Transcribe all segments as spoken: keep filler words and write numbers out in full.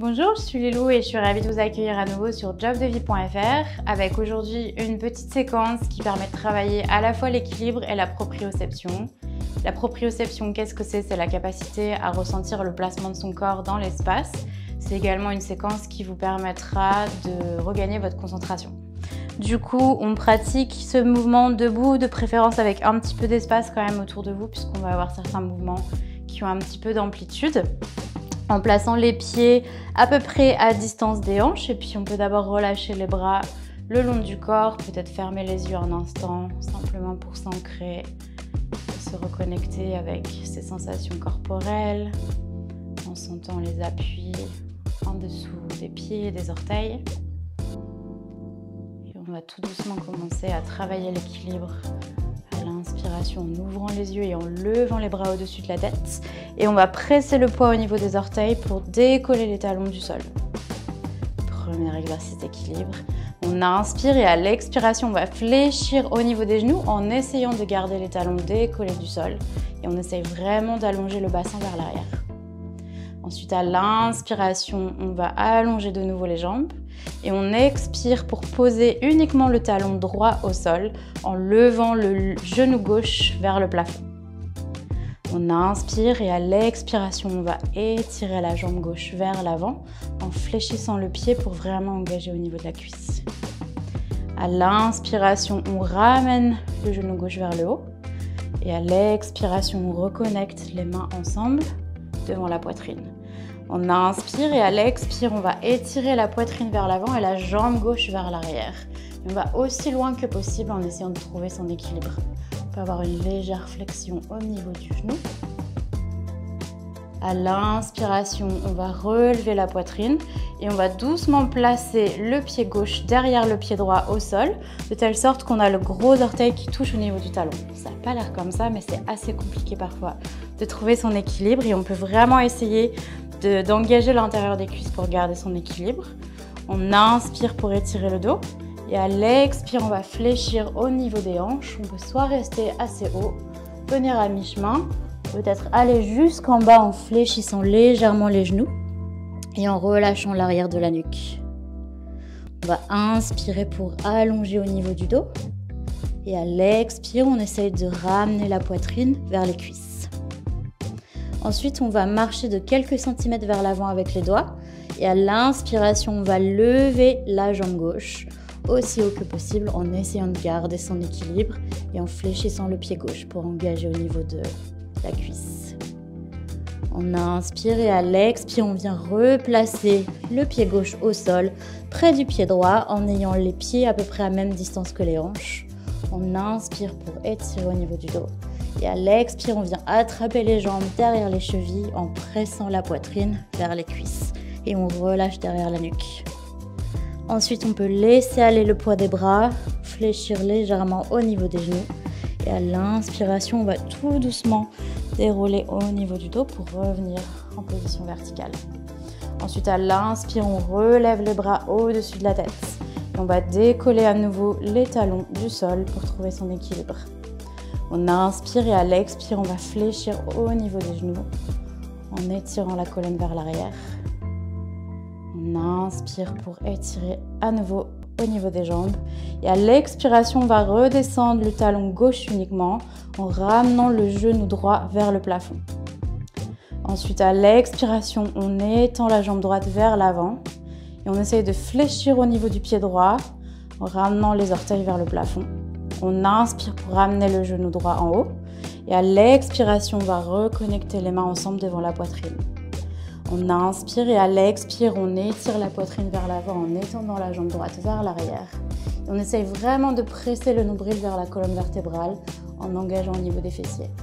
Bonjour, je suis Lilou et je suis ravie de vous accueillir à nouveau sur job de vie point F R avec aujourd'hui une petite séquence qui permet de travailler à la fois l'équilibre et la proprioception. La proprioception, qu'est-ce que c'est? C'est la capacité à ressentir le placement de son corps dans l'espace. C'est également une séquence qui vous permettra de regagner votre concentration. Du coup, on pratique ce mouvement debout, de préférence avec un petit peu d'espace quand même autour de vous puisqu'on va avoir certains mouvements qui ont un petit peu d'amplitude. En plaçant les pieds à peu près à distance des hanches et puis on peut d'abord relâcher les bras le long du corps, peut-être fermer les yeux un instant simplement pour s'ancrer, se reconnecter avec ses sensations corporelles en sentant les appuis en dessous des pieds et des orteils. Et on va tout doucement commencer à travailler l'équilibre à l'inspiration en ouvrant les yeux et en levant les bras au-dessus de la tête. Et on va presser le poids au niveau des orteils pour décoller les talons du sol. Premier exercice d'équilibre. On inspire et à l'expiration, on va fléchir au niveau des genoux en essayant de garder les talons décollés du sol. Et on essaye vraiment d'allonger le bassin vers l'arrière. Ensuite, à l'inspiration, on va allonger de nouveau les jambes. Et on expire pour poser uniquement le talon droit au sol en levant le genou gauche vers le plafond. On inspire et à l'expiration, on va étirer la jambe gauche vers l'avant en fléchissant le pied pour vraiment engager au niveau de la cuisse. À l'inspiration, on ramène le genou gauche vers le haut et à l'expiration, on reconnecte les mains ensemble devant la poitrine. On inspire et à l'expire, on va étirer la poitrine vers l'avant et la jambe gauche vers l'arrière. On va aussi loin que possible en essayant de trouver son équilibre. On peut avoir une légère flexion au niveau du genou. À l'inspiration, on va relever la poitrine et on va doucement placer le pied gauche derrière le pied droit au sol, de telle sorte qu'on a le gros orteil qui touche au niveau du talon. Ça n'a pas l'air comme ça, mais c'est assez compliqué parfois de trouver son équilibre et on peut vraiment essayer d'engager l'intérieur des cuisses pour garder son équilibre. On inspire pour étirer le dos et à l'expire, on va fléchir au niveau des hanches. On peut soit rester assez haut, venir à mi-chemin, peut-être aller jusqu'en bas en fléchissant légèrement les genoux et en relâchant l'arrière de la nuque. On va inspirer pour allonger au niveau du dos et à l'expire, on essaye de ramener la poitrine vers les cuisses. Ensuite, on va marcher de quelques centimètres vers l'avant avec les doigts. Et à l'inspiration, on va lever la jambe gauche aussi haut que possible en essayant de garder son équilibre et en fléchissant le pied gauche pour engager au niveau de la cuisse. On inspire et à l'expire, on vient replacer le pied gauche au sol près du pied droit en ayant les pieds à peu près à même distance que les hanches. On inspire pour étirer au niveau du dos. Et à l'expire, on vient attraper les jambes derrière les chevilles en pressant la poitrine vers les cuisses. Et on relâche derrière la nuque. Ensuite, on peut laisser aller le poids des bras, fléchir légèrement au niveau des genoux. Et à l'inspiration, on va tout doucement dérouler au niveau du dos pour revenir en position verticale. Ensuite, à l'inspire, on relève les bras au-dessus de la tête. Et on va décoller à nouveau les talons du sol pour trouver son équilibre. On inspire et à l'expire, on va fléchir au niveau des genoux en étirant la colonne vers l'arrière. On inspire pour étirer à nouveau au niveau des jambes. Et à l'expiration, on va redescendre le talon gauche uniquement en ramenant le genou droit vers le plafond. Ensuite, à l'expiration, on étend la jambe droite vers l'avant et on essaye de fléchir au niveau du pied droit en ramenant les orteils vers le plafond. On inspire pour ramener le genou droit en haut. Et à l'expiration, on va reconnecter les mains ensemble devant la poitrine. On inspire et à l'expire, on étire la poitrine vers l'avant en étendant la jambe droite vers l'arrière. On essaye vraiment de presser le nombril vers la colonne vertébrale en engageant au niveau des fessiers.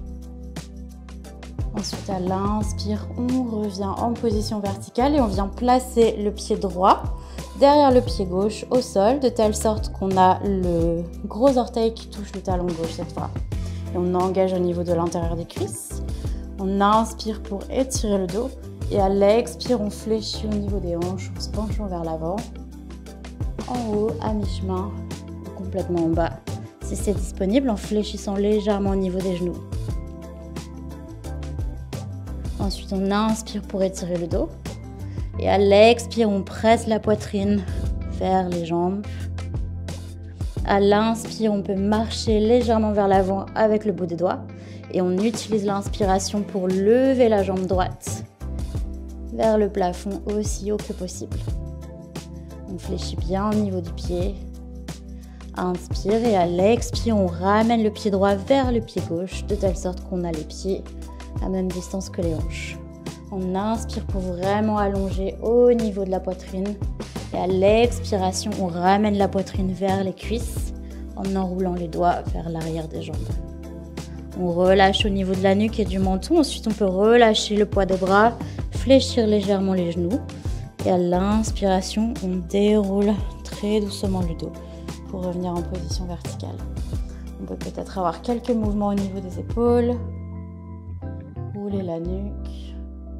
Ensuite, à l'inspire, on revient en position verticale et on vient placer le pied droit derrière le pied gauche au sol, de telle sorte qu'on a le gros orteil qui touche le talon gauche cette fois. Et on engage au niveau de l'intérieur des cuisses. On inspire pour étirer le dos. Et à l'expire, on fléchit au niveau des hanches en se penchant vers l'avant. En haut, à mi-chemin, ou complètement en bas. Si c'est disponible, en fléchissant légèrement au niveau des genoux. Ensuite, on inspire pour étirer le dos. Et à l'expire, on presse la poitrine vers les jambes. À l'inspire, on peut marcher légèrement vers l'avant avec le bout des doigts. Et on utilise l'inspiration pour lever la jambe droite vers le plafond aussi haut que possible. On fléchit bien au niveau du pied. Inspire et à l'expire, on ramène le pied droit vers le pied gauche de telle sorte qu'on a les pieds à même distance que les hanches. On inspire pour vraiment allonger au niveau de la poitrine. Et à l'expiration, on ramène la poitrine vers les cuisses en enroulant les doigts vers l'arrière des jambes. On relâche au niveau de la nuque et du menton. Ensuite, on peut relâcher le poids des bras, fléchir légèrement les genoux. Et à l'inspiration, on déroule très doucement le dos pour revenir en position verticale. On peut peut-être avoir quelques mouvements au niveau des épaules. Rouler la nuque.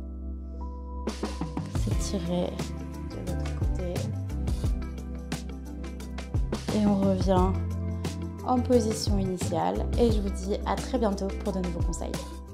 S'étirer de l'autre côté. Et on revient en position initiale. Et je vous dis à très bientôt pour de nouveaux conseils.